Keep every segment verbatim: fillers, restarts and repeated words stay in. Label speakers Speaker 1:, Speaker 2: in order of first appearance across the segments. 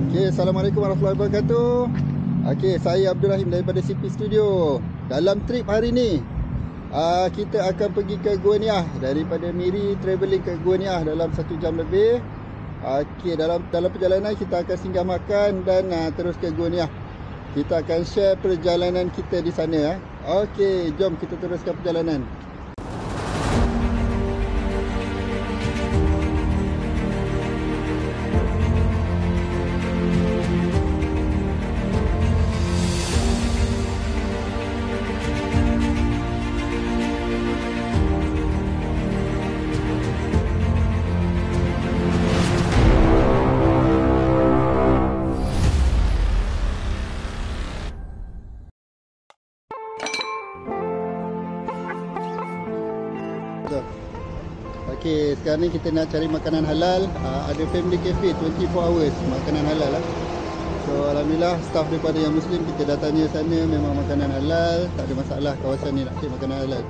Speaker 1: Okay, Assalamualaikum warahmatullahi wabarakatuh. Okay, saya Abdul Rahim daripada C P Studio. Dalam trip hari ni uh, kita akan pergi ke Gua Niah. Daripada Miri travelling ke Gua Niah dalam satu jam lebih. Okay, dalam dalam perjalanan kita akan singgah makan dan uh, terus ke Gua Niah. Kita akan share perjalanan kita di sana. eh. Okay, jom kita teruskan perjalanan. Okey, sekarang ni kita nak cari makanan halal. uh, Ada family cafe dua puluh empat hours makanan halal lah. So alhamdulillah staff daripada yang Muslim kita dah tanya sana, memang makanan halal, tak ada masalah kawasan ni nak cari makanan halal.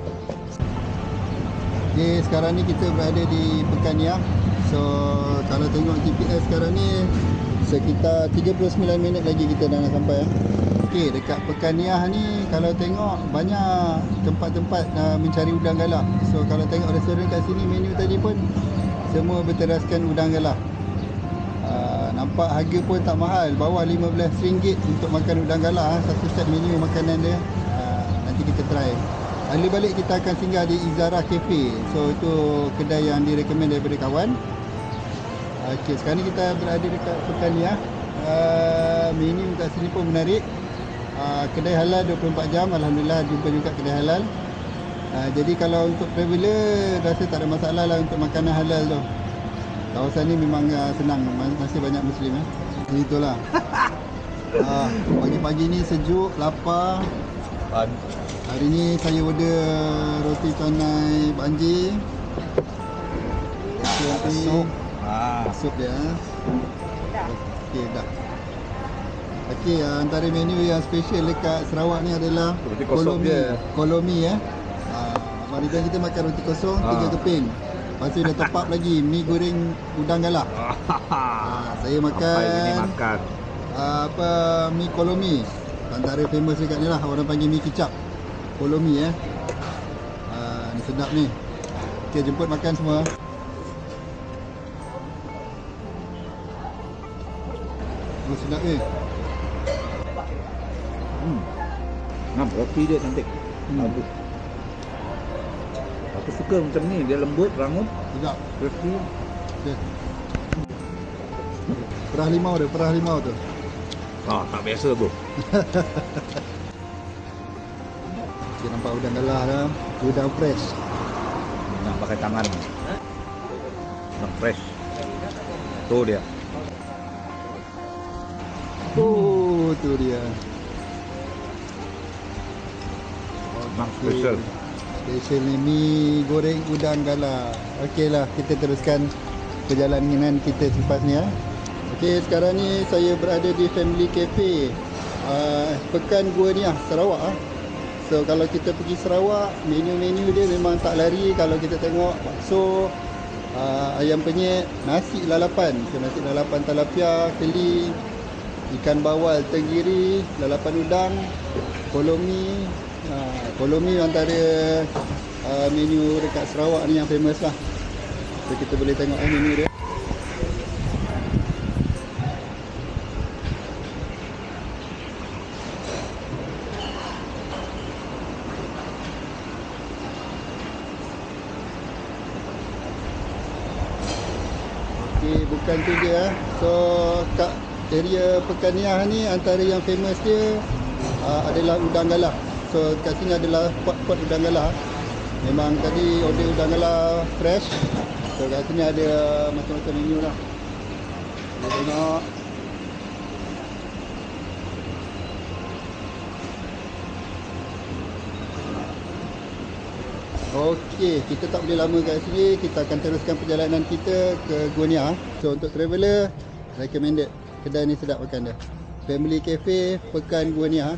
Speaker 1: Okey, sekarang ni kita berada di Pekan Niah. So kalau tengok G P S sekarang ni sekitar tiga puluh sembilan minit lagi kita dah nak sampai. eh. Okey, dekat Pekan Niah ni kalau tengok banyak tempat-tempat uh, mencari udang galah. So kalau tengok restoran kat sini, menu tadi pun semua berteraskan udang galah. uh, Nampak harga pun tak mahal, bawah lima belas ringgit untuk makan udang galah. Satu set menu makanan dia. uh, Nanti kita try. Lalu balik kita akan singgah di Izara Cafe. So itu kedai yang direkomend daripada kawan. Okey, sekarang ni kita berada dekat Pekan Niah. uh, Menu kat sini pun menarik. Uh, kedai halal dua puluh empat jam. Alhamdulillah jumpa juga kedai halal. uh, Jadi kalau untuk traveller rasa tak ada masalah lah untuk makanan halal tu. Kawasan ni memang uh, senang, masih banyak Muslim. eh. Itulah. uh, Pagi-pagi ni sejuk, lapar. Hari ni saya order roti canai banjir. Sup. Ah, sup dia. Okey dah. Okey, antara menu yang special dekat Sarawak ni adalah kolomi. Kolomi ya. Ah, mari kita makan roti kosong tiga keping. Lepas tu dia top up lagi mi goreng udang galah. Ah, saya makan ini makan. Ah, apa mi kolomi. Antara famous dekat ni lah, orang panggil mi kicap. Kolomi ya. Ah, ni sedap ni. Okey, jemput makan semua. Oh, sedap ni.
Speaker 2: Hmm. Nah, roti dia cantik.
Speaker 1: Hmm.
Speaker 2: Bagus. Aku suka macam ni, dia lembut, rangup,
Speaker 1: Sedap.
Speaker 2: crispy.
Speaker 1: Okay. Perah limau dia, perah limau tu.
Speaker 2: Ah, tak biasa bro.
Speaker 1: Kita nampak udang galah dah. Udang fresh.
Speaker 2: Nak pakai tangan. Nak fresh. Tu dia.
Speaker 1: Oh, tu dia.
Speaker 2: Nak special.
Speaker 1: Special ni mi goreng udang galah. Okey lah, kita teruskan perjalanan kita selepas ni. eh. Okey, sekarang ni saya berada di Family Cafe uh, Pekan Gua Niah, Sarawak. ah. So kalau kita pergi Sarawak, menu-menu dia memang tak lari. Kalau kita tengok bakso, uh, ayam penyet, nasi lalapan. So nasi lalapan talapia, keli, ikan bawal tenggiri, lalapan udang, kolomi. Uh, kolomi antara uh, menu dekat Sarawak ni yang famous lah. So kita boleh tengok eh, menu dia. Okay, bukan tu je. eh. So kat area Pekan Niah ni antara yang famous dia uh, adalah udang galah. So kat sini adalah pot-pot udang galah. Memang tadi order udang galah fresh. So kat sini ada macam-macam menu lah. Kita tengok. Okey, kita tak boleh lama kat sini. Kita akan teruskan perjalanan kita ke Gua Niah. So untuk traveller, recommended. Kedai ni sedap makan dia. Family Cafe Pekan Gua Niah.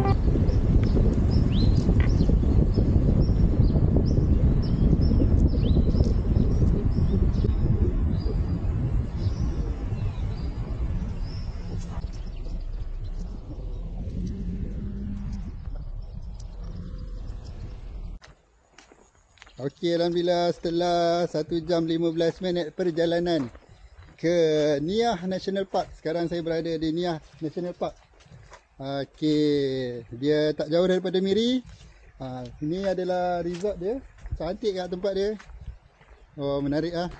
Speaker 1: Okey, Alhamdulillah setelah satu jam lima belas minit perjalanan ke Niah National Park. Sekarang saya berada di Niah National Park. Okey, dia tak jauh daripada Miri. Ha, ini adalah resort dia. Cantik kat tempat dia. Oh, menarik ah.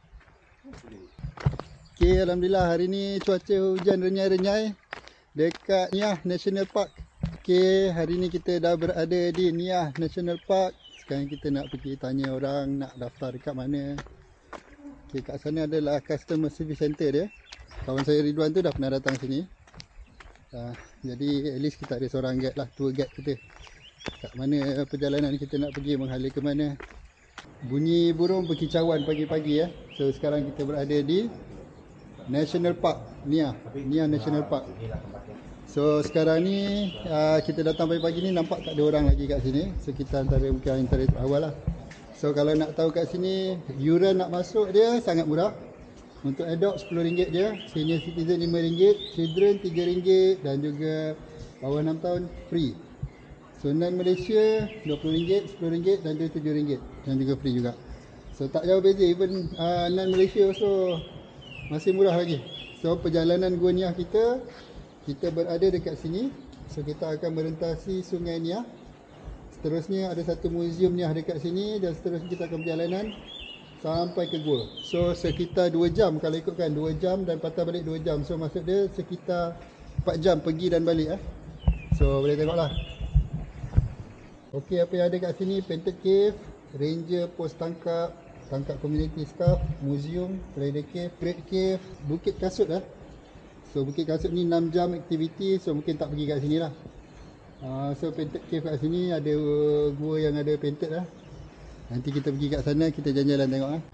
Speaker 1: Okey, Alhamdulillah hari ni cuaca hujan renyai-renyai dekat Niah National Park. Okey, hari ni kita dah berada di Niah National Park. Sekarang kita nak pergi tanya orang nak daftar dekat mana. Okey, kat sana adalah customer service center dia. Kawan saya Ridwan tu dah pernah datang sini. Uh, jadi at least kita ada seorang guide lah, tour guide kita. Kat mana perjalanan kita nak pergi, menghala ke mana. Bunyi burung berkicauan pagi-pagi ya. So sekarang kita berada di National Park, Niah, Niah National Park. So sekarang ni uh, kita datang pagi-pagi ni nampak tak ada orang lagi kat sini. So kita antara mungkin antara awal lah. So kalau nak tahu kat sini, yuran nak masuk dia sangat murah. Untuk adult sepuluh ringgit je, senior citizen lima ringgit, children tiga ringgit dan juga bawah enam tahun free. So non Malaysia dua puluh ringgit, sepuluh ringgit dan juga tujuh ringgit dan juga free juga. So tak jauh beza, even uh, non Malaysia also masih murah lagi. So perjalanan Gua Niah kita, kita berada dekat sini. So kita akan merentasi Sungai Niah. Seterusnya ada satu muzium Niah dekat sini dan seterusnya kita akan perjalanan sampai ke gua. So sekitar dua jam kalau ikutkan, dua jam dan patah balik dua jam. So maksud dia sekitar empat jam pergi dan balik eh. So boleh tengoklah. Okey, apa yang ada kat sini, Painted Cave, Ranger Post Tangkap, Tangkap Community Staff, Museum, Rider Cave, Great Cave, Bukit Kasut lah. So Bukit Kasut ni enam jam aktiviti, so mungkin tak pergi kat sini lah. Uh, so Painted Cave kat sini ada uh, gua yang ada painted lah. Nanti kita pergi kat sana, kita jalan-jalan tengok lah.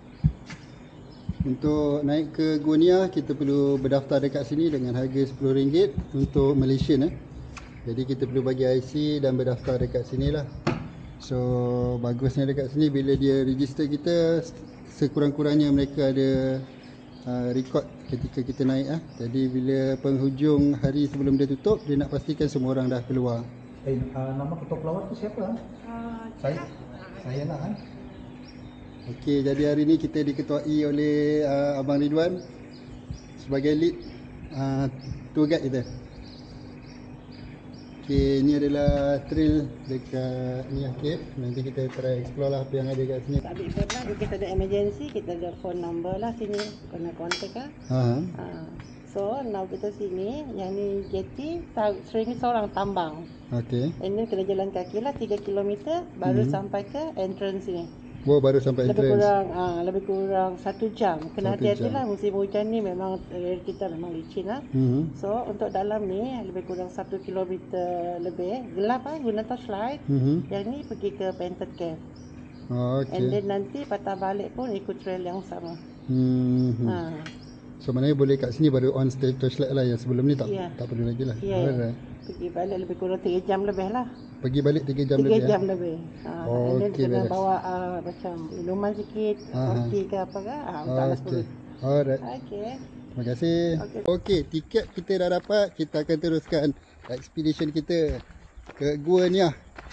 Speaker 1: Untuk naik ke Gua Niah, kita perlu berdaftar dekat sini dengan harga sepuluh ringgit untuk Malaysian eh. Jadi kita perlu bagi I C dan berdaftar dekat sini lah. So bagusnya dekat sini bila dia register kita, sekurang-kurangnya mereka ada uh, record ketika kita naik ah. Jadi bila penghujung hari sebelum dia tutup, dia nak pastikan semua orang dah keluar.
Speaker 2: Eh, uh, nama ketua pelawat tu siapa?
Speaker 3: Uh,
Speaker 2: Saya. Saya nak kan.
Speaker 1: Okey, jadi hari ni kita diketuai oleh uh, Abang Ridwan sebagai lead uh, tour guide kita. Okey, ni adalah trail dekat Niah Cave. Nanti kita try explore lah apa yang ada kat sini.
Speaker 3: tak ambil phone lah, kita ada emergency, kita ada phone number lah sini, kena contact lah.
Speaker 1: Ha.
Speaker 3: Uh, so now kita sini, yang ni jeti, sering ni seorang tambang.
Speaker 1: Okey.
Speaker 3: And then kena jalan kaki lah tiga kilometer baru
Speaker 1: Mhm.
Speaker 3: sampai ke entrance ni.
Speaker 1: Wow, baru sampai
Speaker 3: Lebih
Speaker 1: entrance.
Speaker 3: kurang ah lebih kurang satu jam. Kena
Speaker 1: Satu
Speaker 3: hati-hati
Speaker 1: jam.
Speaker 3: lah, musim hujan ni memang eh, kita memang licin lah.
Speaker 1: Mhm.
Speaker 3: So untuk dalam ni lebih kurang satu kilometer lebih, gelap ah, guna torchlight.
Speaker 1: Mhm.
Speaker 3: Yang ni pergi ke Painted Cave.
Speaker 1: Oh,
Speaker 3: And
Speaker 1: okey.
Speaker 3: then nanti patah balik pun ikut trail yang sama.
Speaker 1: Mhm.
Speaker 3: Ha.
Speaker 1: So maknanya boleh kat sini baru on stage torchlight lah, yang sebelum ni tak
Speaker 3: Ya.
Speaker 1: tak perlu lagi lah.
Speaker 3: Ya.
Speaker 1: Alright.
Speaker 3: Pergi balik lebih kurang tiga jam lebih lah.
Speaker 1: Pergi balik tiga jam
Speaker 3: tiga
Speaker 1: lebih.
Speaker 3: jam
Speaker 1: eh?
Speaker 3: lebih. Ha.
Speaker 1: Oh,
Speaker 3: And then
Speaker 1: okey,
Speaker 3: kena
Speaker 1: beres.
Speaker 3: bawa uh, macam minuman sikit,
Speaker 1: Aha.
Speaker 3: kopi ke apa ke. Ha, untuk alas
Speaker 1: Okey.
Speaker 3: perut.
Speaker 1: Alright.
Speaker 3: Okey.
Speaker 1: Terima kasih.
Speaker 3: Okey.
Speaker 1: Okey, tiket kita dah dapat. Kita akan teruskan expedition kita ke Gua Niah.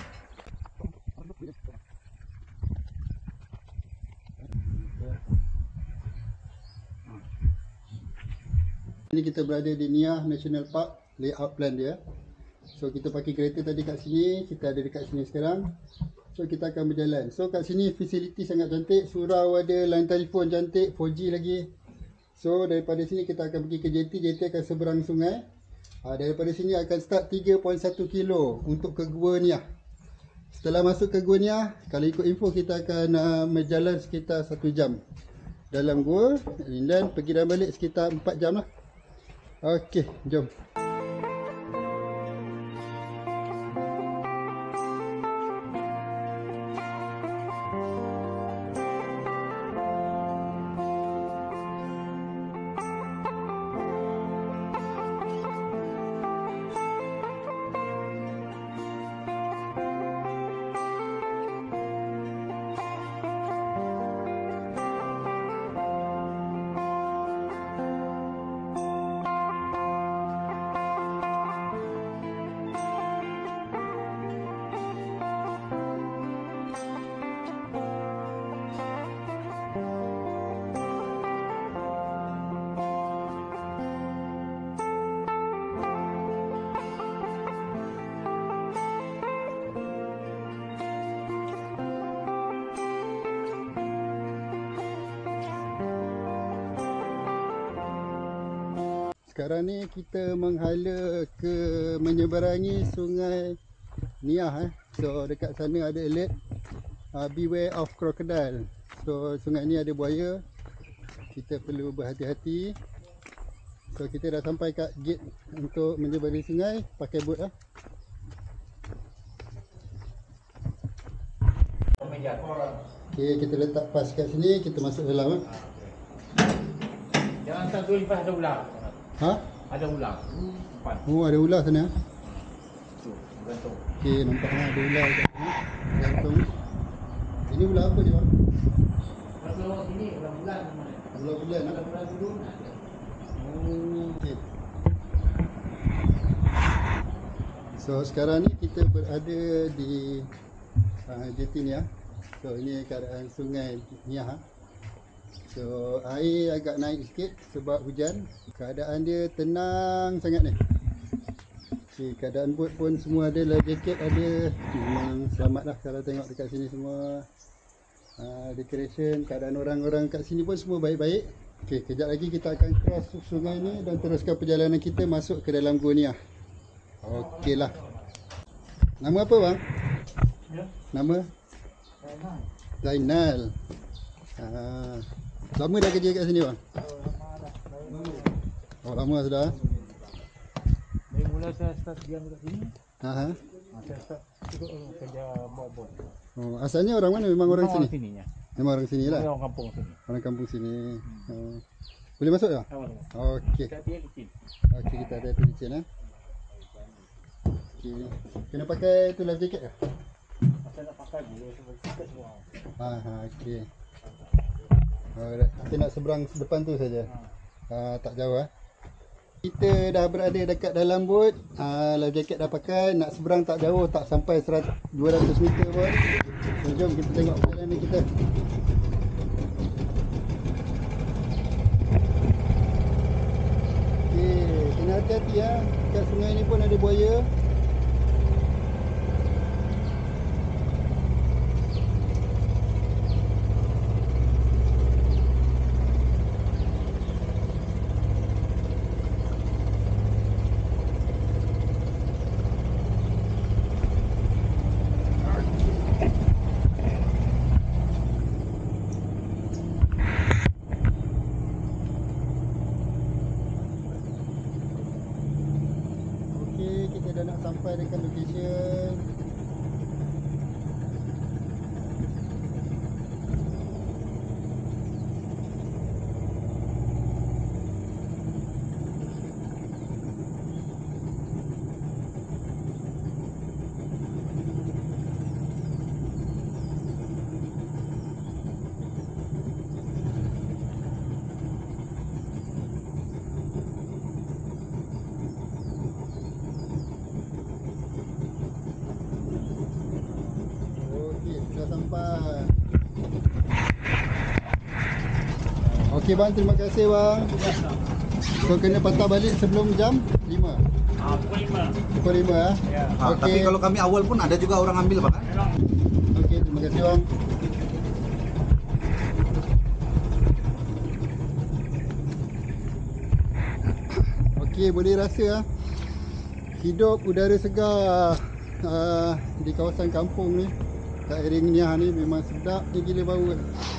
Speaker 1: Ini kita berada di Niah National Park, layout plan dia. So kita pakai kereta tadi kat sini, kita ada dekat sini sekarang. So kita akan berjalan. So kat sini facility sangat cantik, surau ada, line telefon cantik, four G lagi. So daripada sini kita akan pergi ke jeti, jeti akan seberang sungai. Ha, daripada sini akan start tiga perpuluhan satu kilo untuk ke Gua Niah. Setelah masuk ke Gua Niah, kalau ikut info kita akan uh, berjalan sekitar satu jam dalam gua, dan pergi dan balik sekitar empat jam lah. Okey, jom. sekarang ni kita menghala ke menyeberangi sungai Niah eh. So dekat sana ada alert uh, beware of crocodile. So sungai ni ada buaya. Kita perlu berhati-hati. So kita dah sampai kat gate untuk menyeberangi sungai pakai bot lah. Okay, kita letak pas kat sini, kita masuk dalam eh.
Speaker 4: Jangan satu lepas ada ular.
Speaker 1: Ha?
Speaker 4: Ada ular. Empat.
Speaker 1: Oh, ada ular sana.
Speaker 4: Tu, gantung.
Speaker 1: Okey, nampaknya ada ular kat sini. Gantung. Ini ular apa dia, bang?
Speaker 4: Kalau sini ular bulan mana?
Speaker 1: Ular bulan
Speaker 4: Ular
Speaker 1: ah.
Speaker 4: bulan dulu ada.
Speaker 1: Oh, okey. So sekarang ni kita berada di uh, Jeti Niah. So ini keadaan sungai Niah. So air agak naik sikit sebab hujan. Keadaan dia tenang sangat ni. Okay, keadaan bot pun semua ada, life jacket ada. Memang selamat lah kalau tengok dekat sini semua. Uh, decoration, keadaan orang-orang kat sini pun semua baik-baik. Okay, kejap lagi kita akan cross sungai ni dan teruskan perjalanan kita masuk ke dalam Gua Niah. Okey lah. Nama apa bang?
Speaker 4: Ya.
Speaker 1: Nama? Zainal. Uh, lama dah kerja kat sini bang? Oh lama sudah.
Speaker 4: Dari mula saya start diam dekat sini.
Speaker 1: Ha ha.
Speaker 4: Saya start ikut kerja bot-bot.
Speaker 1: Oh, asalnya orang mana? Memang orang sini.
Speaker 4: Sininya.
Speaker 1: Memang orang sini lah.
Speaker 4: Orang kampung sini.
Speaker 1: Orang kampung sini. Oh. Boleh masuk tak?
Speaker 4: Awal.
Speaker 1: Okey.
Speaker 4: Dia kecil.
Speaker 1: Okey, kita ada tu licin eh. Okey. Kena pakai tu life jacket ke?
Speaker 4: Saya nak pakai dulu sebab sikat semua.
Speaker 1: Ha ha, okey. Alright, kita nak seberang depan tu saja. Ha, tak jauh eh. Kita dah berada dekat dalam bot. Ha, life jacket dah pakai, nak seberang tak jauh, tak sampai seratus dua ratus meter pun. So, jom kita tengok perjalanan kita. Okey, kena hati-hati ya. Dekat sungai ni pun ada buaya. Kita dah nak sampai dekat location. Sampai. Okey bang, terima kasih bang. So kena patah balik sebelum jam lima.
Speaker 4: Ah, pukul lima.
Speaker 1: Pukul lima ah.
Speaker 4: Ya.
Speaker 2: Ah,
Speaker 1: Okey.
Speaker 2: Tapi kalau kami awal pun ada juga orang ambil bang.
Speaker 4: Memang.
Speaker 1: Okey, terima kasih bang. Okey, boleh rasa ah. Hidup udara segar uh, di kawasan kampung ni. Kat area Niah ni memang sedap dia gila bau.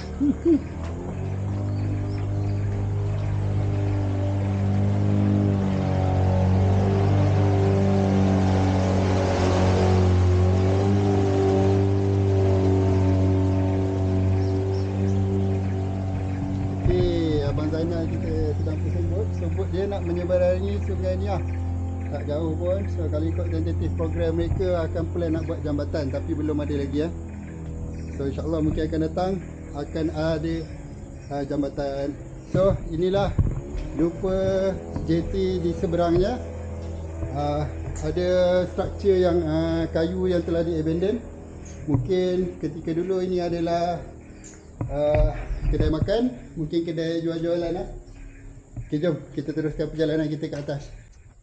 Speaker 1: Okey, Abang Zainal kita sedang pesan bot. So bot dia nak menyeberangi sungai Niah. Tak jauh pun. So kalau ikut tentative program mereka akan plan nak buat jambatan tapi belum ada lagi ya. So insya-Allah mungkin akan datang akan ada uh, jambatan. So inilah rupa jeti di seberangnya. Uh, ada struktur yang uh, kayu yang telah di abandon. Mungkin ketika dulu ini adalah uh, kedai makan, mungkin kedai jual-jualan lah. Okay, jom kita teruskan perjalanan kita ke atas.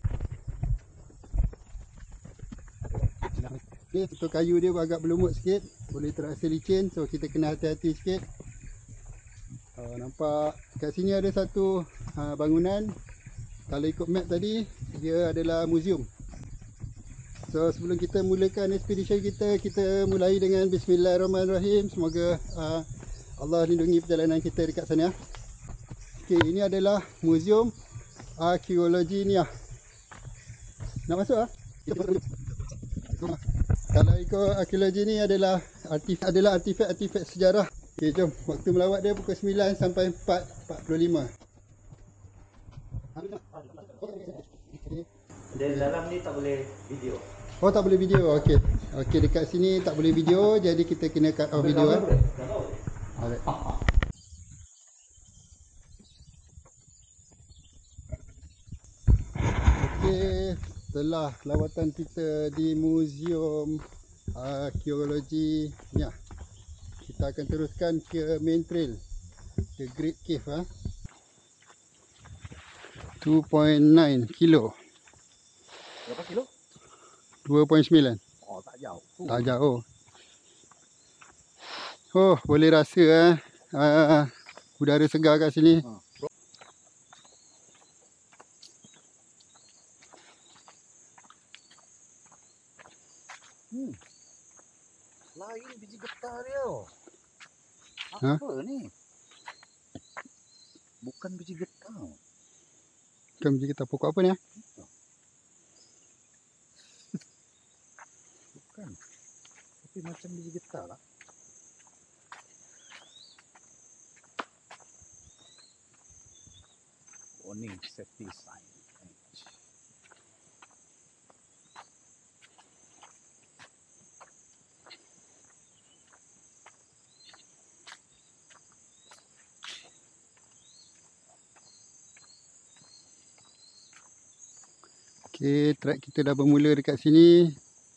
Speaker 1: Okay, so kayu dia agak berlumut sikit, boleh terasa licin, so kita kena hati-hati sikit. Uh, nampak kat sini ada satu uh, bangunan Kalau ikut map tadi, dia adalah muzium. So sebelum kita mulakan ekspedisi kita, kita mulai dengan Bismillahirrahmanirrahim. Semoga uh, Allah lindungi perjalanan kita dekat sana. Okey, ini adalah Muzium Arkeologi Niah. Nak masuk ah? Kalau ikut arkeologi ni adalah artif adalah artifak-artifak sejarah. Okey, jom. Waktu melawat dia pukul sembilan sampai empat empat puluh lima.
Speaker 4: Dan dalam ni tak boleh video.
Speaker 1: Oh, tak boleh video. Okey. Okey, dekat sini tak boleh video, jadi kita kena cut off video ah. Alright. Okey, setelah lawatan kita di Muzium Arkeologi Niah, kita akan teruskan ke main trail, The Great Cave ah. dua koma sembilan kilo.
Speaker 2: Berapa kilo?
Speaker 1: dua koma sembilan.
Speaker 2: Oh, tak jauh.
Speaker 1: Tak jauh. Oh, boleh rasa eh uh, udara segar kat sini.
Speaker 2: Ha. Hmm. Lain biji getah dia. Apa ha? ni? Bukan biji getah.
Speaker 1: Bukan biji getah. Pokok apa ni ah?
Speaker 2: Bukan. Tapi macam biji getah lah. Warning safety sign.
Speaker 1: Okey, trek kita dah bermula dekat sini.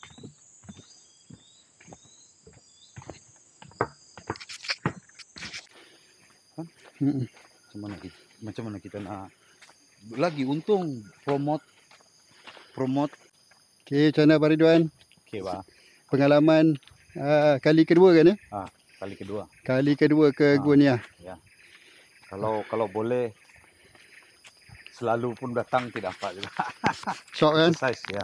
Speaker 2: Ha?
Speaker 1: Hmm.
Speaker 2: Macam mana kita, macam mana kita nak lagi untung promote promote.
Speaker 1: Okey, macam mana Abang Ridwan?
Speaker 2: Okey, bah.
Speaker 1: Pengalaman uh, kali kedua kan ya?
Speaker 2: Ah, kali kedua.
Speaker 1: Kali kedua ke
Speaker 2: Ah,
Speaker 1: Gua Niah.
Speaker 2: Ya. Kalau kalau boleh selalu pun datang tidak apa juga.
Speaker 1: Shock kan?
Speaker 2: Size ya.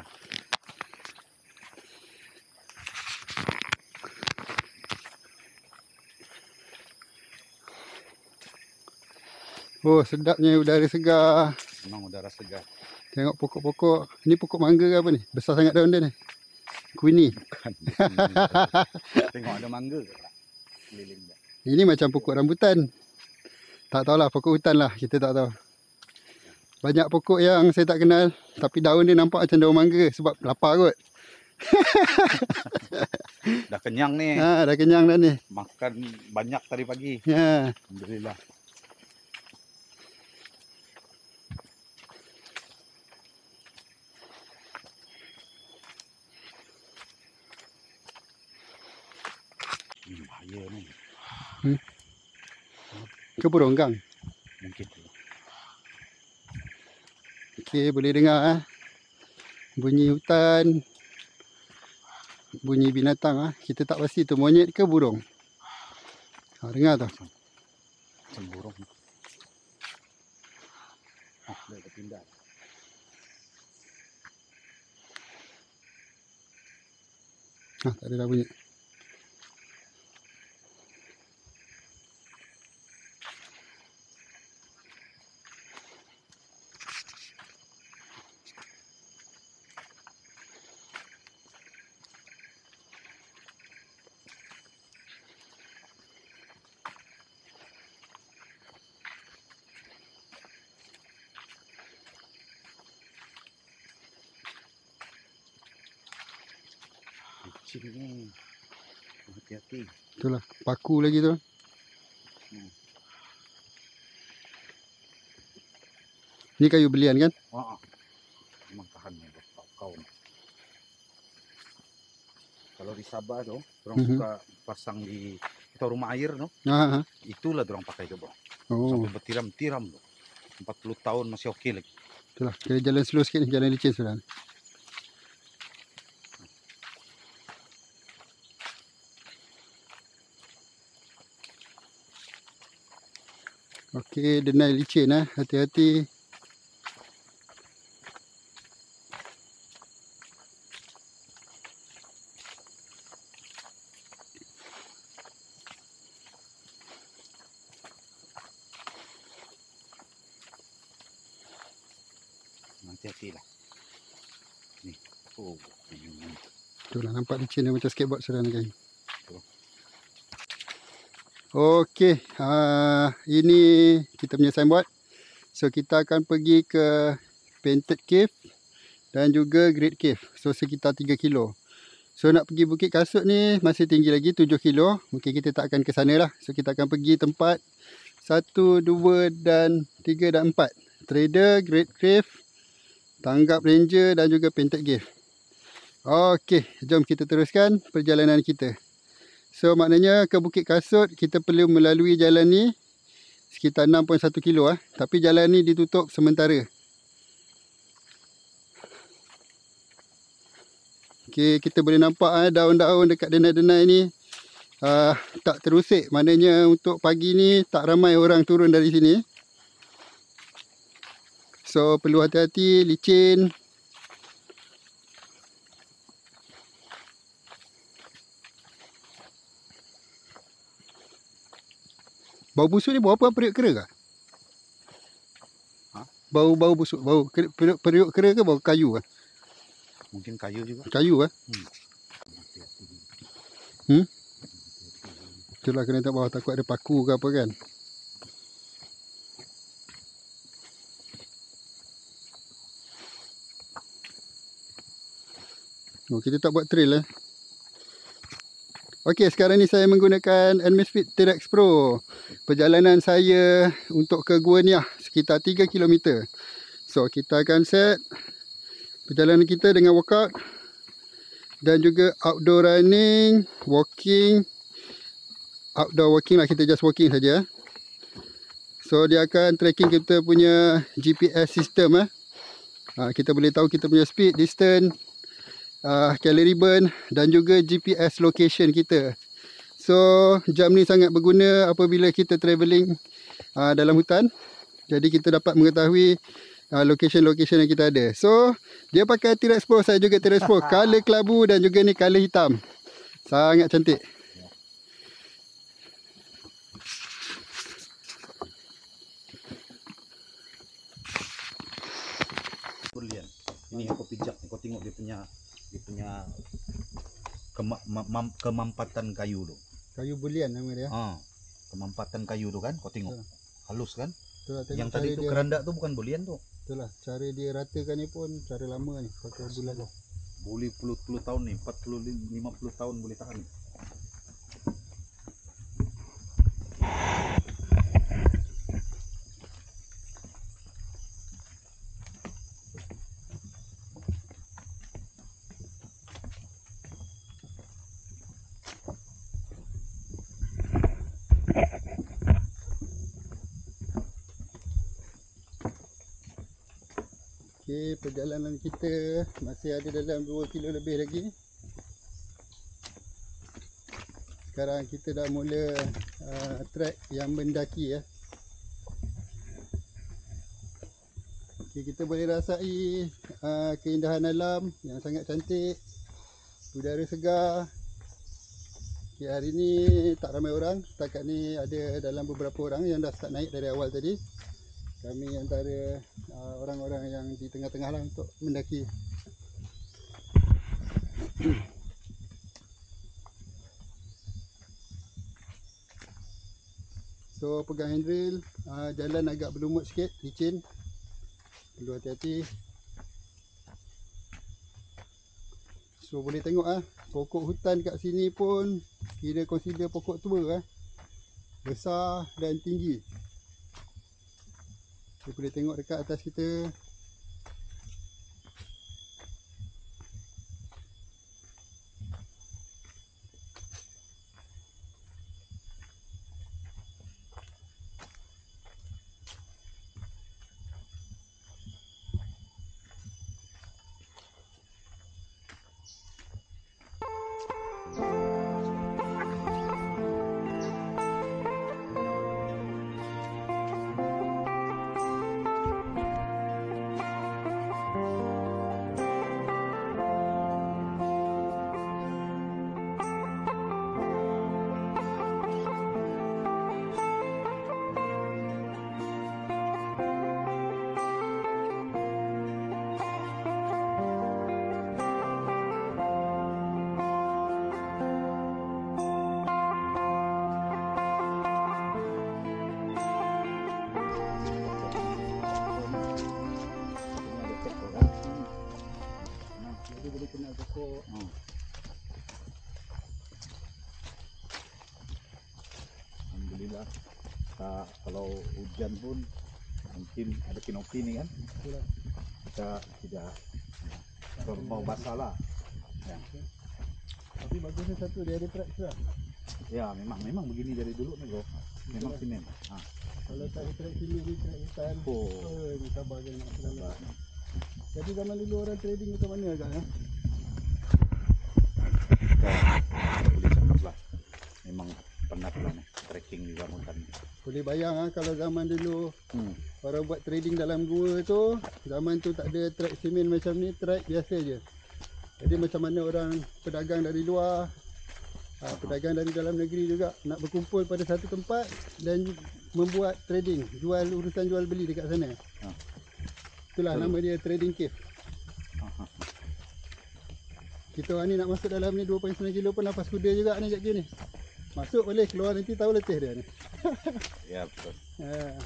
Speaker 1: Oh, sedapnya udara segar.
Speaker 2: Memang udara segar.
Speaker 1: Tengok pokok-pokok. Ini pokok mangga ke apa ni? Besar sangat daun dia ni. Kuini.
Speaker 2: Bukan. Tengok ada mangga ke tak? Keliling dia.
Speaker 1: Ini macam pokok rambutan. Tak tahulah, pokok hutan lah. Kita tak tahu. Banyak pokok yang saya tak kenal. Tapi daun dia nampak macam daun mangga. Sebab lapar kot.
Speaker 2: Dah kenyang ni.
Speaker 1: Ha, dah kenyang dah ni.
Speaker 2: Makan banyak tadi pagi.
Speaker 1: Ha.
Speaker 2: Alhamdulillah. Hmm, bahaya ni.
Speaker 1: Hmm. Ke burung gang.
Speaker 2: Mungkin.
Speaker 1: Okey, boleh dengar eh. Bunyi hutan. Bunyi binatang ah. Kita tak pasti tu monyet ke burung. Ha, dengar tu.
Speaker 2: Macam burung. Oh, dia dah pindah.
Speaker 1: Ha, tak ada dah bunyi.
Speaker 2: Kucing ni. Hati-hati.
Speaker 1: Itulah, paku lagi tu.
Speaker 2: Hmm.
Speaker 1: Ni kayu belian kan?
Speaker 2: Wah. Memang tahan ni kau ni. Kalau di Sabah tu, orang
Speaker 1: Mhm.
Speaker 2: suka pasang di kita rumah air tu,
Speaker 1: Ha, ha.
Speaker 2: itulah orang pakai tu, bro.
Speaker 1: Oh,
Speaker 2: Sampai bertiram-tiram tu. empat puluh tahun masih okey lagi.
Speaker 1: itulah. Kena jalan slow sikit ni, jalan licin sudah. Okey, denai licin eh. Hati-hati.
Speaker 2: hati-hati lah. Ni. Oh.
Speaker 1: Tu lah, nampak licin dia macam skateboard sedang kan. Okey, uh, ini kita punya signboard. So kita akan pergi ke Painted Cave dan juga Great Cave. So sekitar tiga kilo. So nak pergi Bukit Kasut ni masih tinggi lagi tujuh kilo. Mungkin kita tak akan ke sana lah. So kita akan pergi tempat satu, dua dan tiga dan empat. Trader, Great Cave, Tanggap Ranger dan juga Painted Cave. Okey, jom kita teruskan perjalanan kita. So maknanya ke Bukit Kasut kita perlu melalui jalan ni sekitar enam perpuluhan satu kilo ah. Tapi jalan ni ditutup sementara. Okey, kita boleh nampak ah daun-daun dekat denai-denai ni uh, tak terusik. Maknanya untuk pagi ni tak ramai orang turun dari sini. So perlu hati-hati, licin. Bau busuk ni bau apa? Periuk kera ke?
Speaker 2: Ha?
Speaker 1: Bau-bau busuk. Bau periuk, periuk kera ke bau kayu ke?
Speaker 2: Mungkin kayu juga.
Speaker 1: Kayu ke?
Speaker 2: Hmm.
Speaker 1: Hmm? Itulah kena tak bawah, takut ada paku ke apa kan? Oh, kita tak buat trail eh. Okey, sekarang ni saya menggunakan Amazfit T-Rex Pro. Perjalanan saya untuk ke Gua Niah sekitar tiga kilometer. So, kita akan set perjalanan kita dengan workout dan juga outdoor running, walking. Outdoor walking lah, kita just walking saja. So, dia akan tracking kita punya G P S system eh. Ha, kita boleh tahu kita punya speed, distance, Uh, calorie burn dan juga G P S location kita. So jam ni sangat berguna apabila kita travelling uh, dalam hutan. Jadi kita dapat mengetahui uh, location-location yang kita ada. So dia pakai T-Rex Pro, saya juga T-Rex Pro. Color kelabu dan juga ni color hitam. Sangat cantik.
Speaker 2: Berlian. Ini yang kau pijak, kau tengok dia punya dia punya kema, mam, kemampatan kayu tu.
Speaker 1: Kayu bulian nama dia.
Speaker 2: Ha, kemampatan kayu tu kan, kau tengok.
Speaker 1: Betul.
Speaker 2: Halus kan?
Speaker 1: Itulah,
Speaker 2: yang tadi tu kerandak tu bukan bulian tu.
Speaker 1: Itulah, cara dia ratakan ni pun cara lama ni, pakai bulan tu.
Speaker 2: Boleh puluh-puluh tahun ni, empat puluh lima puluh tahun boleh tahan.
Speaker 1: Okey, perjalanan kita masih ada dalam dua kilo lebih lagi. Sekarang kita dah mula uh, trek yang mendaki ya. Okey, kita boleh rasai uh, keindahan alam yang sangat cantik. Udara segar. Okey, hari ni tak ramai orang. Setakat ni ada dalam beberapa orang yang dah start naik dari awal tadi. Kami antara uh, orang-orang yang di tengah-tengah lah untuk mendaki. So pegang handrail, uh, jalan agak berlumut sikit, licin. Perlu hati-hati. So boleh tengok ah, pokok hutan kat sini pun kira consider pokok tua ah. Besar dan tinggi. Kita boleh tengok dekat atas kita. Jadi boleh kenal pokok.
Speaker 2: Hmm. Alhamdulillah. Kita, kalau hujan pun mungkin ada kanopi nih kan.
Speaker 1: Itulah.
Speaker 2: Kita tidak mau basah lah. Ya.
Speaker 1: Tapi bagusnya satu dia ada track lah.
Speaker 2: Ya memang memang begini dari dulu nih bro. Memang simen. Ah.
Speaker 1: Kalau tak ada track sini ni track hutan.
Speaker 2: Oh.
Speaker 1: Oh, ini sabar je nak jalan.
Speaker 2: Sabar.
Speaker 1: Jadi zaman dulu orang trading macam mana agak ya?
Speaker 2: Kita boleh cakap lah. Memang penat lah nih trekking di dalam hutan.
Speaker 1: Boleh bayang ah kalau zaman dulu
Speaker 2: Hmm.
Speaker 1: orang buat trading dalam gua tu, zaman tu tak ada track simen macam ni, track biasa je. Jadi macam mana orang pedagang dari luar, uh, pedagang dari dalam negeri juga nak berkumpul pada satu tempat dan membuat trading, jual urusan jual beli dekat sana.
Speaker 2: Ha.
Speaker 1: Itulah
Speaker 2: Betul.
Speaker 1: nama dia trading cave.
Speaker 2: Aha.
Speaker 1: Kita orang ni nak masuk dalam ni dua koma sembilan kilo pun nafas kuda juga ni kat ni. Masuk boleh, keluar nanti tahu letih dia ni.
Speaker 2: Ya betul.
Speaker 1: Ha.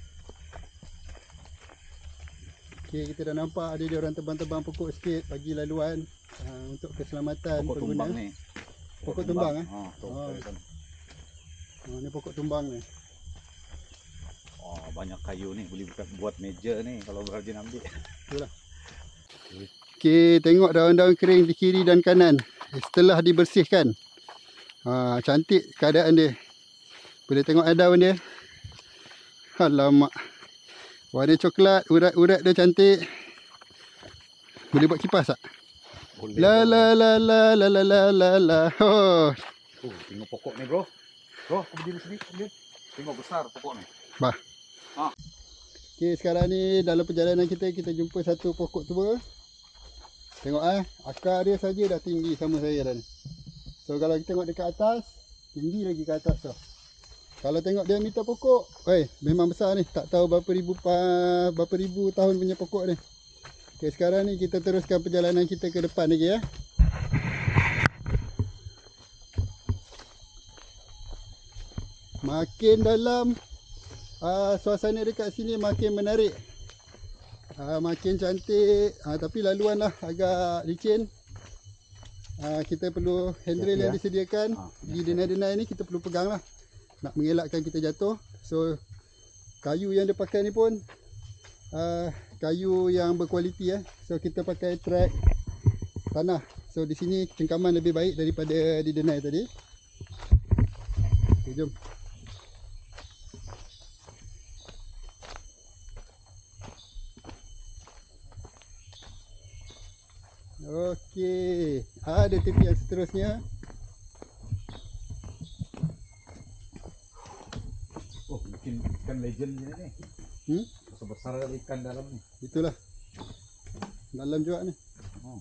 Speaker 1: Okey, kita dah nampak ada dia orang tebang-tebang pokok sikit bagi laluan uh, untuk keselamatan
Speaker 2: Pokok
Speaker 1: pengguna.
Speaker 2: tumbang ni.
Speaker 1: Pokok tumbang, eh?
Speaker 2: Oh, tu.
Speaker 1: Oh.
Speaker 2: Kan.
Speaker 1: Oh, ni pokok tumbang ni.
Speaker 2: Oh, banyak kayu ni boleh buat, buat meja ni kalau berajin ambil.
Speaker 1: Itulah. Okey, tengok daun-daun kering di kiri dan kanan setelah dibersihkan. Ha, cantik keadaan dia. Boleh tengok daun dia. Alamak. Warna coklat, urat-urat dia cantik. Boleh buat kipas tak?
Speaker 2: Boleh.
Speaker 1: La la la la la la la la la. Oh.
Speaker 2: Oh, tengok pokok ni bro. Bro, aku berdiri sini. Lihat. Tengok besar pokok ni.
Speaker 1: Bah.
Speaker 2: Ha.
Speaker 1: Okey, sekarang ni dalam perjalanan kita kita jumpa satu pokok tua. Tengok ah, akar dia saja dah tinggi sama saya dah ni. So kalau kita tengok dekat atas, tinggi lagi ke atas tu. Kalau tengok diameter pokok, oi, memang besar ni. Tak tahu berapa ribu pa, berapa ribu tahun punya pokok ni. Okey, sekarang ni kita teruskan perjalanan kita ke depan lagi ya. Makin dalam uh, suasana dekat sini makin menarik. Uh, makin cantik, uh, tapi laluan lah agak licin. Uh, kita perlu handrail yang
Speaker 2: ya.
Speaker 1: disediakan.
Speaker 2: Ha,
Speaker 1: Di denai-denai ni kita perlu pegang lah, nak mengelakkan kita jatuh. So kayu yang dia pakai ni pun uh, kayu yang berkualiti eh. So kita pakai track tanah. So di sini cengkaman lebih baik daripada di denai tadi. Okay, jom. Okey, ada tepi yang seterusnya.
Speaker 2: Oh, mungkin ikan legend ni ni.
Speaker 1: Hmm?
Speaker 2: Besar kali ikan dalam ni.
Speaker 1: Itulah. Dalam juga ni.
Speaker 2: Oh.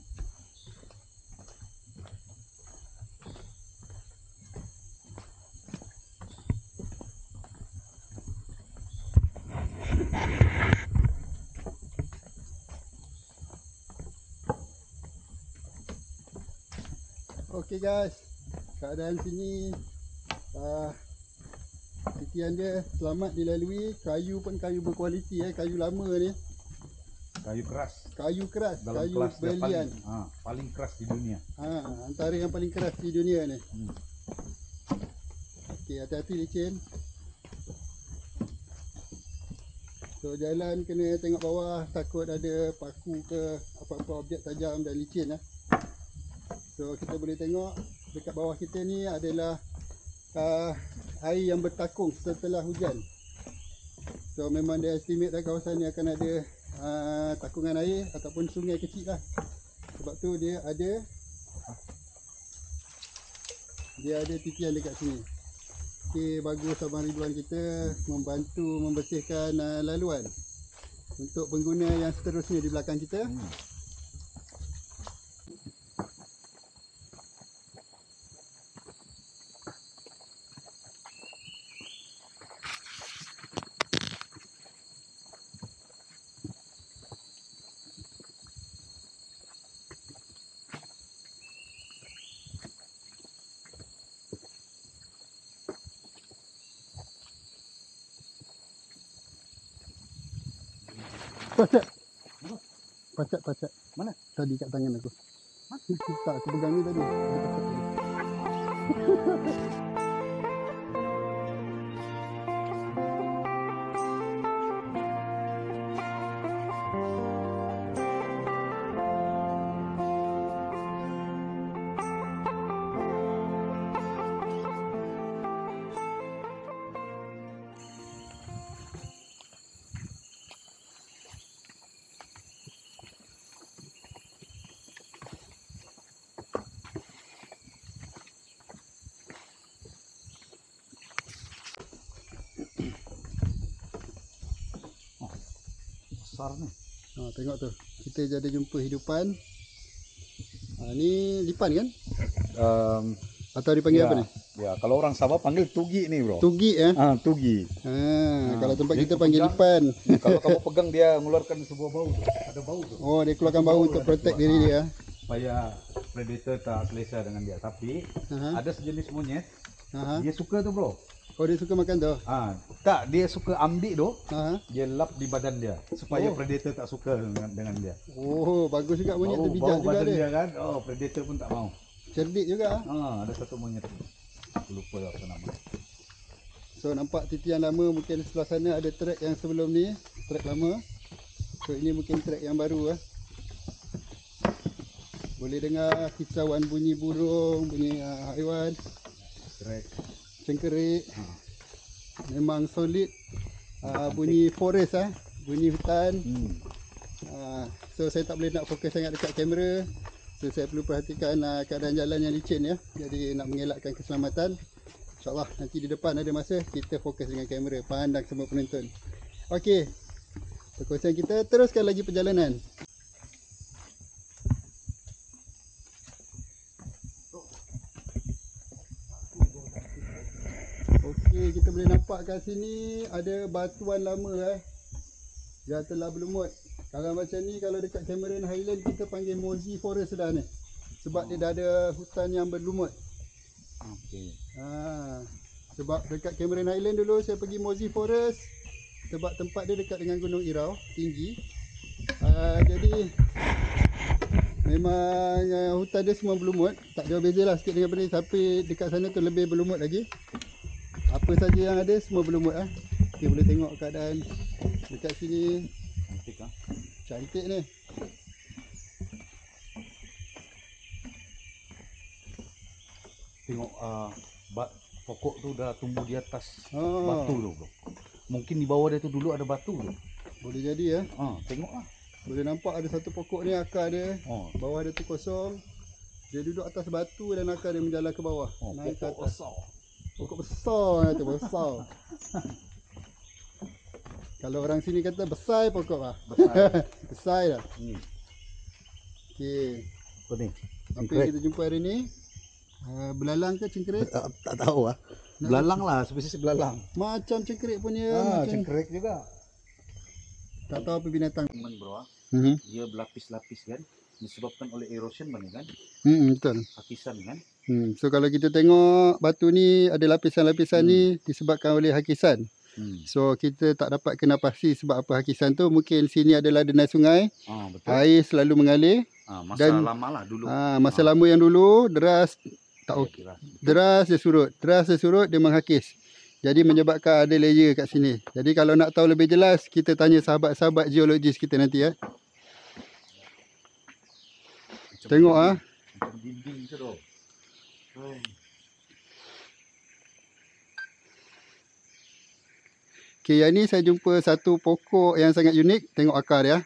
Speaker 1: Okey guys, keadaan sini uh, titian dia selamat dilalui. Kayu pun kayu berkualiti eh, kayu lama ni.
Speaker 2: Kayu keras.
Speaker 1: Kayu keras,
Speaker 2: Dalam
Speaker 1: kayu
Speaker 2: kelas dia
Speaker 1: belian.
Speaker 2: paling, ha, paling keras di dunia.
Speaker 1: Ha, antara yang paling keras di dunia ni.
Speaker 2: Hmm.
Speaker 1: Okey, hati-hati licin. So jalan kena tengok bawah, takut ada paku ke apa-apa objek tajam dan licin lah. So kita boleh tengok dekat bawah kita ni adalah uh, air yang bertakung setelah hujan. So memang dia estimate dah kawasan ni akan ada uh, takungan air ataupun sungai kecil lah. Sebab tu dia ada dia ada titian dekat sini. Okey, bagus Abang Ridwan kita membantu membersihkan uh, laluan untuk pengguna yang seterusnya di belakang kita.
Speaker 2: Hmm.
Speaker 1: Pacak. Pacak, pacak.
Speaker 2: Mana?
Speaker 1: Tadi kat tangan aku. Tak, aku pegang ni tadi.
Speaker 2: Besar ni.
Speaker 1: Ha, tengok tu. Kita jadi jumpa hidupan. Ha, ni lipan kan?
Speaker 2: Um,
Speaker 1: Atau dipanggil
Speaker 2: ya,
Speaker 1: apa ni?
Speaker 2: Ya, kalau orang Sabah panggil tugi ni, bro.
Speaker 1: Tugi eh.
Speaker 2: Ah, tugi.
Speaker 1: Ha,
Speaker 2: Ha,
Speaker 1: kalau tempat
Speaker 2: dia
Speaker 1: kita panggil
Speaker 2: pegang.
Speaker 1: lipan.
Speaker 2: Kalau kamu pegang dia mengeluarkan sebuah bau. Ada bau tu.
Speaker 1: Oh, dia keluarkan bau untuk
Speaker 2: ada
Speaker 1: protect
Speaker 2: keluar.
Speaker 1: diri
Speaker 2: Ah,
Speaker 1: dia.
Speaker 2: Supaya predator tak selesa dengan dia. Tapi
Speaker 1: Ha.
Speaker 2: ada sejenis monyet,
Speaker 1: Ha.
Speaker 2: dia suka tu, bro.
Speaker 1: Oh, dia suka makan tu.
Speaker 2: Ah, tak, dia suka ambil tu,
Speaker 1: Ha.
Speaker 2: dia lap di badan dia supaya
Speaker 1: Oh.
Speaker 2: predator tak suka dengan, dengan dia.
Speaker 1: Oh, bagus juga monyet tu,
Speaker 2: Bau,
Speaker 1: bijak
Speaker 2: bau
Speaker 1: juga
Speaker 2: badan
Speaker 1: dia.
Speaker 2: dia kan. Oh, predator pun tak mau.
Speaker 1: Cerdik juga.
Speaker 2: Ah, ada satu monyet. Aku lupa apa nama.
Speaker 1: So nampak titian lama, mungkin sebelah sana ada trek yang sebelum ni, trek lama. So ini mungkin trek yang baru ah. Boleh dengar kicauan bunyi burung, bunyi uh, haiwan,
Speaker 2: Trek.
Speaker 1: cengkerik.
Speaker 2: Ha.
Speaker 1: Memang solid uh, bunyi forest ah, bunyi hutan.
Speaker 2: Hmm.
Speaker 1: Uh, so saya tak boleh nak fokus sangat dekat kamera. So saya perlu perhatikan uh, keadaan jalan yang licin ya. Jadi nak mengelakkan keselamatan. InsyaAllah nanti di depan ada masa kita fokus dengan kamera, pandang semua penonton. Okey, perkongsian kita teruskan lagi perjalanan. Okey, kita boleh nampak kat sini ada batuan lama eh, yang telah berlumut. Kalau macam ni, kalau dekat Cameron Highland kita panggil Mozi Forest dah ni. Sebab dia dah ada hutan yang berlumut.
Speaker 2: Okey.
Speaker 1: Ha, sebab dekat Cameron Highland dulu saya pergi Mozi Forest. Sebab tempat dia dekat dengan Gunung Irau, tinggi. Ha, jadi memang uh, hutan dia semua berlumut. Tak jauh beza lah sikit dengan benda ni. Tapi dekat sana tu lebih berlumut lagi. Apa saja yang ada semua berlumut ah. Kita boleh tengok keadaan dekat sini.
Speaker 2: Cantik ah.
Speaker 1: Cantik ni.
Speaker 2: Tengok uh, bat, pokok tu dah tumbuh di atas
Speaker 1: Oh.
Speaker 2: batu tu, bro. Mungkin di bawah dia tu dulu ada batu tu.
Speaker 1: Boleh jadi ya.
Speaker 2: Ah, tengoklah.
Speaker 1: Boleh nampak ada satu pokok ni akar dia.
Speaker 2: Oh,
Speaker 1: Bawah dia tu kosong. Dia duduk atas batu dan akar dia menjalar ke bawah.
Speaker 2: oh
Speaker 1: Naik ke
Speaker 2: pokok
Speaker 1: atas.
Speaker 2: besar.
Speaker 1: Pokok besar tu, besar. Kalau orang sini kata besar pokok lah.
Speaker 2: Besar.
Speaker 1: Besar dah.
Speaker 2: Hmm.
Speaker 1: Okey.
Speaker 2: Apa ni?
Speaker 1: Apa
Speaker 2: Cengkerik.
Speaker 1: yang kita jumpa hari ni? Uh, belalang ke cengkerik?
Speaker 2: Tak, tak tahu ah. Belalang lah, spesies belalang.
Speaker 1: Macam cengkerik punya.
Speaker 2: Ah,
Speaker 1: macam...
Speaker 2: cengkerik juga.
Speaker 1: Tak tahu apa binatang.
Speaker 2: Teman bro, ah.
Speaker 1: Hmm,
Speaker 2: Dia berlapis-lapis kan, disebabkan oleh erosion banyak kan,
Speaker 1: hmm betul.
Speaker 2: hakisan kan.
Speaker 1: Hmm. So kalau kita tengok batu ni ada lapisan-lapisan
Speaker 2: Hmm.
Speaker 1: ni disebabkan oleh hakisan.
Speaker 2: Hmm.
Speaker 1: So kita tak dapat kena pasti sebab apa hakisan tu. Mungkin sini adalah denai sungai.
Speaker 2: Ah, betul.
Speaker 1: Air selalu mengalir.
Speaker 2: Ah, masa
Speaker 1: Dan-
Speaker 2: lama lah dulu.
Speaker 1: Ha, masa lama yang dulu deras tak
Speaker 2: Saya
Speaker 1: okey.
Speaker 2: kira.
Speaker 1: Deras dia surut. Deras dia surut dia menghakis. Jadi menyebabkan ada layer kat sini. Jadi kalau nak tahu lebih jelas kita tanya sahabat-sahabat geologis kita nanti ya.
Speaker 2: Macam
Speaker 1: Tengok
Speaker 2: dinding.
Speaker 1: ah.
Speaker 2: Macam dinding tu doh. Hai.
Speaker 1: Okey, yang ni saya jumpa satu pokok yang sangat unik. Tengok akar dia.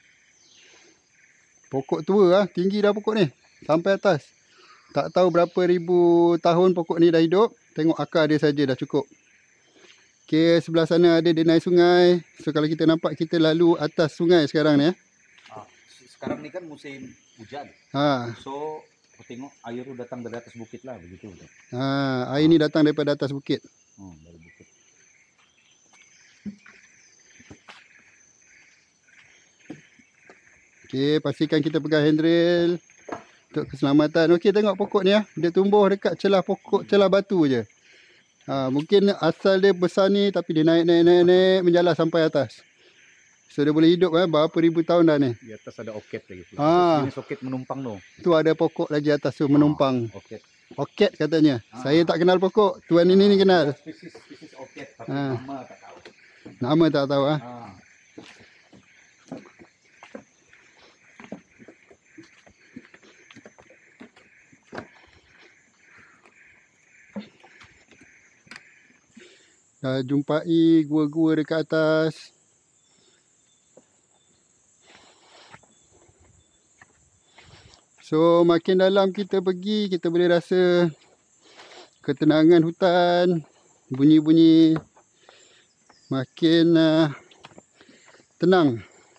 Speaker 1: Pokok tua ah, tinggi dah pokok ni. Sampai atas. Tak tahu berapa ribu tahun pokok ni dah hidup. Tengok akar dia saja dah cukup. Okey, sebelah sana ada denai sungai. So kalau kita nampak kita lalu atas sungai sekarang ni ya.
Speaker 2: Ah, sekarang ni kan musim hujan.
Speaker 1: Ha,
Speaker 2: So, aku tengok air tu datang dari atas bukit lah begitu.
Speaker 1: ha, air ni datang daripada atas bukit.
Speaker 2: Hmm, dari bukit.
Speaker 1: Okey, pastikan kita pegang handrail untuk keselamatan. Okey, tengok pokok ni ya. Dia tumbuh dekat celah pokok, celah batu je. Ha, mungkin asal dia besar ni tapi dia naik naik naik naik menjalar sampai atas. So dia boleh hidup eh, berapa ribu tahun dah ni.
Speaker 2: Di atas ada oket lagi tu.
Speaker 1: Ah.
Speaker 2: Jenis oket menumpang tu.
Speaker 1: Tu ada pokok lagi atas tu menumpang.
Speaker 2: Ah, oket.
Speaker 1: Oket katanya.
Speaker 2: Ah.
Speaker 1: Saya tak kenal pokok. Tuan ini ni kenal.
Speaker 2: Spesies spesies oket tapi
Speaker 1: Ah.
Speaker 2: nama tak tahu.
Speaker 1: Nama tak tahu ah.
Speaker 2: Ah.
Speaker 1: Dah jumpai gua-gua dekat atas. So makin dalam kita pergi, kita boleh rasa ketenangan hutan, bunyi-bunyi makin uh, tenang.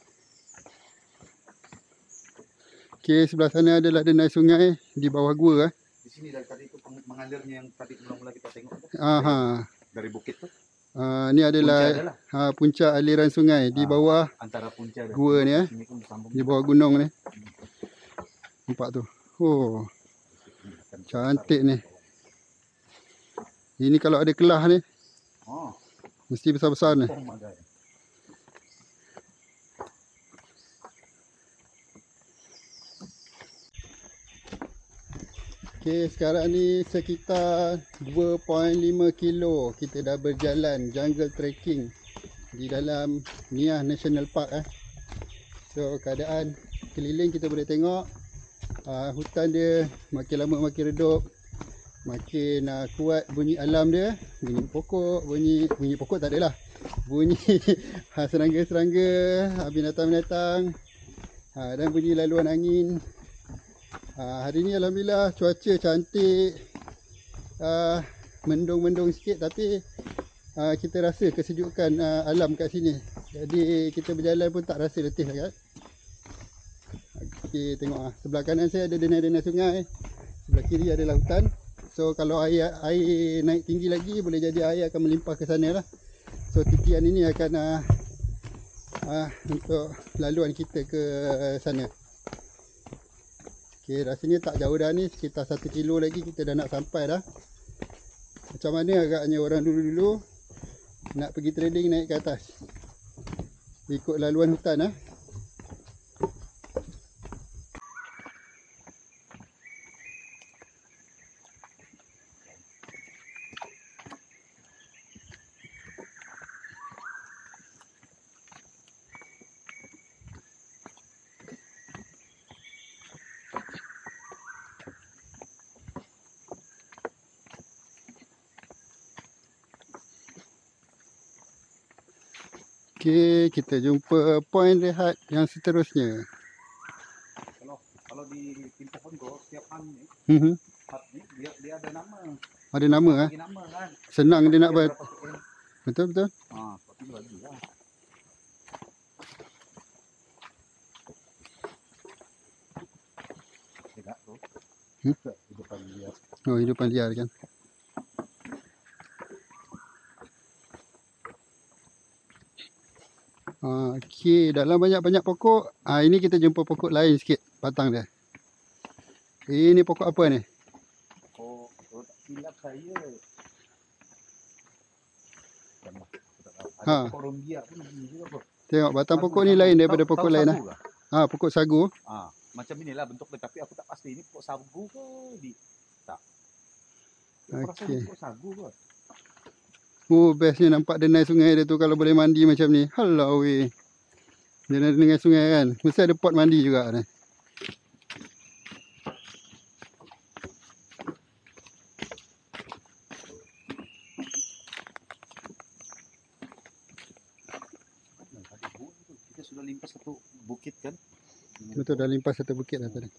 Speaker 1: Okey, sebelah sana adalah denai sungai di bawah gua eh.
Speaker 2: Di sini dari tadi itu mengalirnya yang tadi mula-mula kita tengok tu.
Speaker 1: Aha.
Speaker 2: Dari bukit tu.
Speaker 1: Uh, ni adalah
Speaker 2: Punca adalah.
Speaker 1: ha, puncak aliran sungai di
Speaker 2: Ah,
Speaker 1: bawah
Speaker 2: antara punca dan
Speaker 1: gua ni eh.
Speaker 2: sini pun bersambung.
Speaker 1: Di bawah gunung ni. Nampak tu. Oh, cantik ni. Ini kalau ada kelah ni,
Speaker 2: Oh,
Speaker 1: mesti besar-besar ni.
Speaker 2: oh my God.
Speaker 1: Okey, sekarang ni sekitar dua perpuluhan lima kilo kita dah berjalan jungle trekking di dalam Niah National Park eh. So keadaan keliling kita boleh tengok uh, hutan dia makin lama makin redup, makin uh, kuat bunyi alam dia, bunyi pokok, bunyi bunyi pokok tak adalah. Bunyi ha, serangga-serangga, ha, binatang-binatang, ha, dan bunyi laluan angin. Ha, hari ni alhamdulillah cuaca cantik, uh, mendung-mendung sikit tapi uh, kita rasa kesejukan uh, alam kat sini. Jadi kita berjalan pun tak rasa letih sangat. Okey, tengok ah, sebelah kanan saya ada denai-denai sungai, sebelah kiri adalah hutan. So kalau air air naik tinggi lagi boleh jadi air akan melimpah ke sana lah. So titian ini akan uh, uh, untuk laluan kita ke sana. Okey, rasanya tak jauh dah ni, sekitar satu kilo lagi kita dah nak sampai dah. Macam mana agaknya orang dulu-dulu nak pergi trading naik ke atas, ikut laluan hutan ah. Okey, kita jumpa poin rehat yang seterusnya.
Speaker 2: Kalau kalau di Tim Pohon tu setiap han ni,
Speaker 1: Hmm.
Speaker 2: part ni dia dia ada nama.
Speaker 1: Ada nama ah.
Speaker 2: Bagi nama kan.
Speaker 1: Senang dia nak buat.
Speaker 2: Berapa tu kan?
Speaker 1: Betul betul.
Speaker 2: Ah, tapi bagi lah. Tidak tu.
Speaker 1: Hmm?
Speaker 2: Hidupan dia.
Speaker 1: Oh, hidupan liar kan. Ah, okey, dalam banyak-banyak pokok, ah ini kita jumpa pokok lain sikit batang dia. Ini pokok apa ni?
Speaker 2: Oh, oh tak silap saya. Tambah. Ada
Speaker 1: Ha.
Speaker 2: pokok rombia pun begini juga kot.
Speaker 1: Tengok batang
Speaker 2: Sagu,
Speaker 1: pokok ni
Speaker 2: sagu.
Speaker 1: lain daripada
Speaker 2: Tahu-
Speaker 1: pokok
Speaker 2: tahu
Speaker 1: lain
Speaker 2: sagu
Speaker 1: ah.
Speaker 2: kah?
Speaker 1: Ah, pokok sagu.
Speaker 2: Ah, macam inilah bentuk dia tapi aku tak pasti ini pokok sagu ke di tak. Aku rasa
Speaker 1: Okey.
Speaker 2: ini pokok sagu kot.
Speaker 1: Oh, bestnya nampak denai sungai dia tu kalau boleh mandi macam ni. Halau weh. Denai denai sungai kan. Mesti ada pot mandi juga ni.
Speaker 2: Kita sudah limpas satu bukit kan.
Speaker 1: Betul, dah limpas satu bukit dah tadi.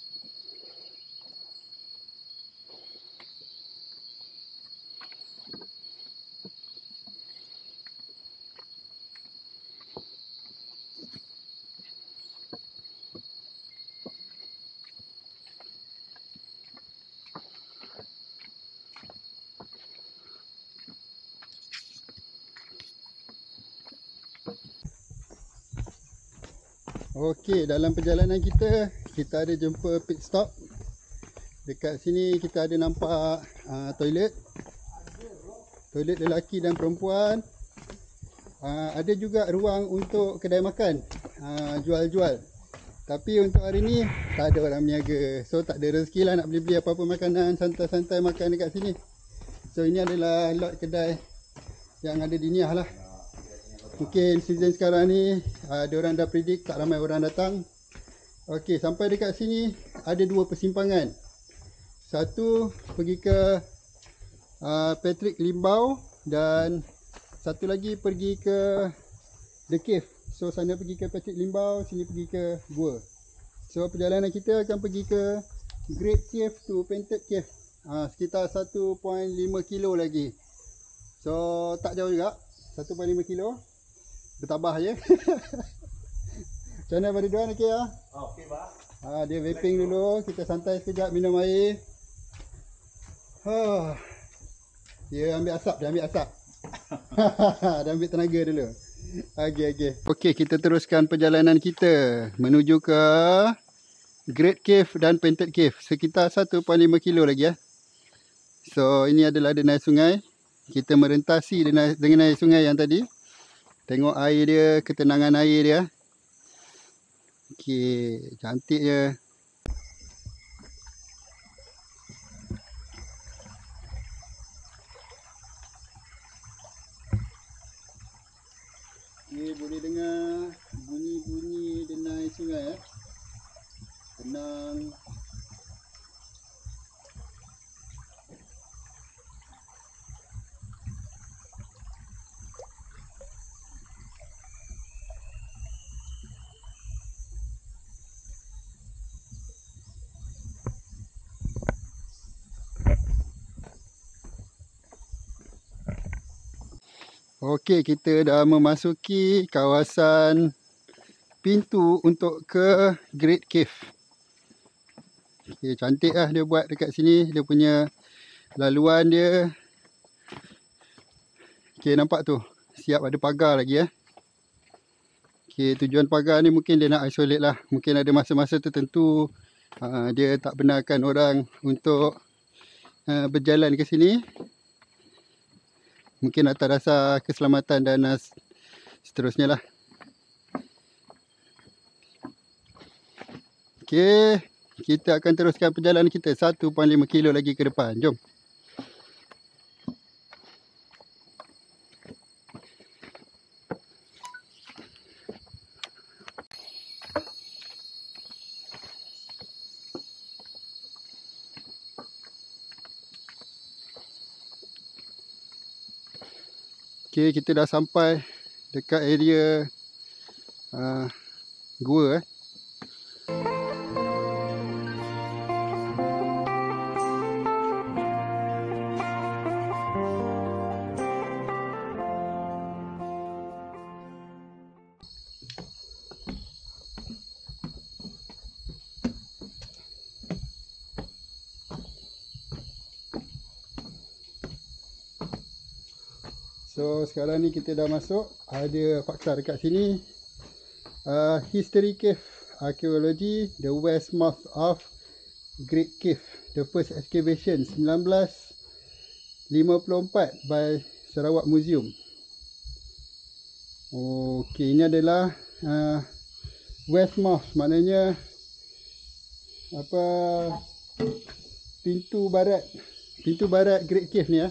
Speaker 1: Okey, dalam perjalanan kita, kita ada jumpa pit stop. Dekat sini kita ada nampak uh, toilet. Toilet lelaki dan perempuan. uh, ada juga ruang untuk kedai makan, uh, jual-jual. Tapi untuk hari ni tak ada orang berniaga. So tak ada rezeki lah nak beli-beli apa-apa makanan, santai-santai makan dekat sini. So ini adalah lot kedai yang ada di Niah lah. Mungkin season sekarang ni uh, ada orang dah predict tak ramai orang datang. Okey, sampai dekat sini ada dua persimpangan. Satu pergi ke uh, Patrick Limbau dan satu lagi pergi ke The Cave. So sana pergi ke Patrick Limbau, sini pergi ke gua. So perjalanan kita akan pergi ke Great Cave to Painted Cave. Uh, sekitar satu perpuluhan lima kilo lagi. So tak jauh juga, satu perpuluhan lima kilo. Bertabah je. Macam mana Abang Ridwan, okey lah?
Speaker 2: Oh, okey bah.
Speaker 1: Ha, dia vaping dulu, kita santai sekejap minum air. Ha. Dia ambil asap, dia ambil asap. Dia ambil tenaga dulu. Okey, okey. Okey, kita teruskan perjalanan kita menuju ke Great Cave dan Painted Cave. Sekitar satu perpuluhan lima kilo lagi ya. So, ini adalah denai sungai. Kita merentasi denai, dengan air sungai yang tadi. Tengok air dia, ketenangan air dia. Okey, cantik je. Okey, boleh dengar bunyi-bunyi denai sungai eh. Tenang. Okey, kita dah memasuki kawasan pintu untuk ke Great Cave. Okey, cantik lah dia buat dekat sini. Dia punya laluan dia. Okey, nampak tu. Siap ada pagar lagi eh. Okey, tujuan pagar ni mungkin dia nak isolate lah. Mungkin ada masa-masa tertentu uh, dia tak benarkan orang untuk uh, berjalan ke sini. Mungkin atas rasa keselamatan dan uh, seterusnya lah. Okey, kita akan teruskan perjalanan kita satu perpuluhan lima kilo lagi ke depan. Jom. Okey, kita dah sampai dekat area uh, gua eh. So sekarang ni kita dah masuk. Ada fakta dekat sini. uh, History Cave Archaeology, the west mouth of Great Cave. The first excavation sembilan belas lima puluh empat by Sarawak Museum. Okey, ini adalah uh, west mouth, maknanya apa, pintu barat. Pintu barat Great Cave ni ya.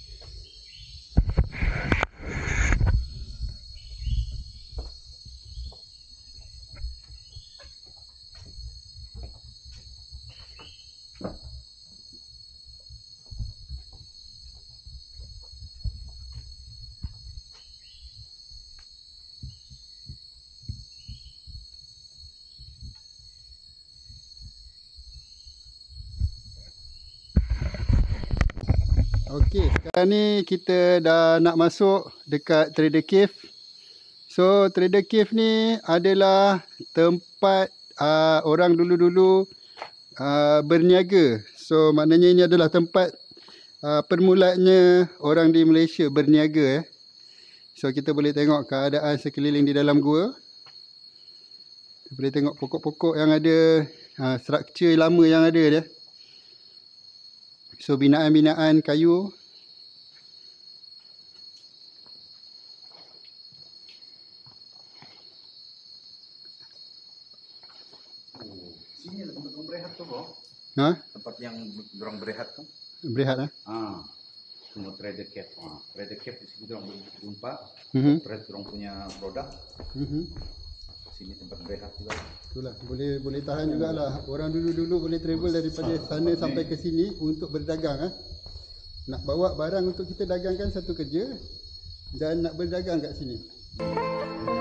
Speaker 1: Okey, sekarang ni kita dah nak masuk dekat Trader Cave. So, Trader Cave ni adalah tempat uh, orang dulu-dulu uh, berniaga. So, maknanya ini adalah tempat uh, permulaannya orang di Malaysia berniaga. Eh. So, kita boleh tengok keadaan sekeliling di dalam gua. Kita boleh tengok pokok-pokok yang ada, uh, struktur lama yang ada dia. So, binaan-binaan kayu.
Speaker 2: bro.
Speaker 1: Ha?
Speaker 2: Tempat yang dorang berehat tuh.
Speaker 1: Berehat ah.
Speaker 2: Ah. Semua trader cave. Ah, trader cave di sini dorang berjumpa.
Speaker 1: Mhm.
Speaker 2: Trade dorang punya produk.
Speaker 1: Mhm.
Speaker 2: Sini tempat berehat juga.
Speaker 1: Itulah boleh boleh tahan jugalah. Orang dulu-dulu boleh travel daripada sana sampai ke sini untuk berdagang ah. Nak bawa barang untuk kita dagangkan satu kerja dan nak berdagang kat sini.